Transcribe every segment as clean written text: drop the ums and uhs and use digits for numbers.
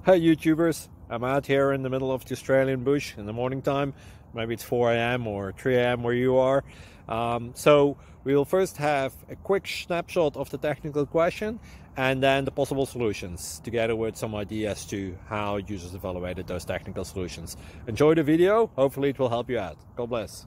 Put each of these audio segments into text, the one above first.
Hi YouTubers, I'm out here in the middle of the Australian bush in the morning time. Maybe it's 4 a.m. or 3 a.m. where you are. So we will first have a quick snapshot of the technical question and then the possible solutions, together with some ideas to how users evaluated those technical solutions. Enjoy the video, hopefully it will help you out. God bless.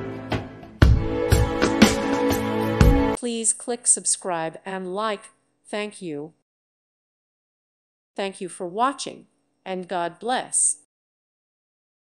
Please click subscribe and like. Thank you. Thank you for watching, and God bless.